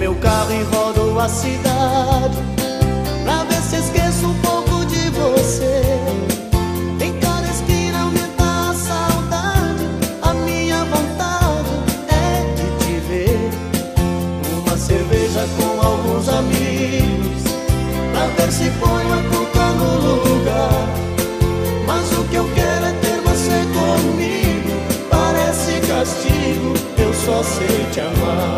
meu carro e rodo a cidade pra ver se esqueço um pouco de você. Em cada esquina aumenta a saudade, a minha vontade é de te ver. Uma cerveja com alguns amigos pra ver se ponho a culpa no lugar. Mas o que eu quero é ter você comigo. Parece castigo, eu só sei te amar.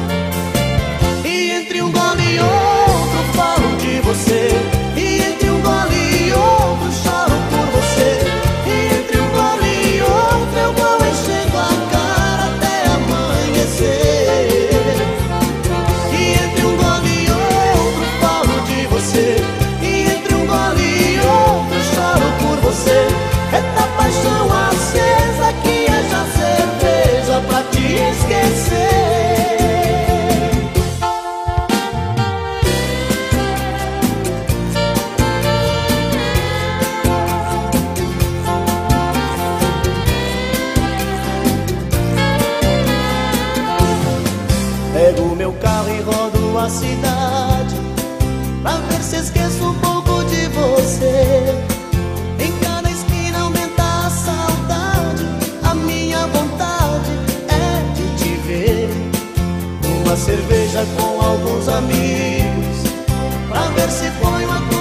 E entre um gole e outro falo de você, e entre um gole e outro choro por você, e entre um gole e outro eu vou enchendo a cara até amanhecer. E entre um gole e outro falo de você, e entre um gole e outro choro por você. Eita paixão acesa que haja cerveja pra te esquecer. Pego meu carro e rodo a cidade pra ver se esqueço um pouco de você. Em cada esquina aumenta a saudade, a minha vontade é de te ver. Uma cerveja com alguns amigos pra ver se ponho a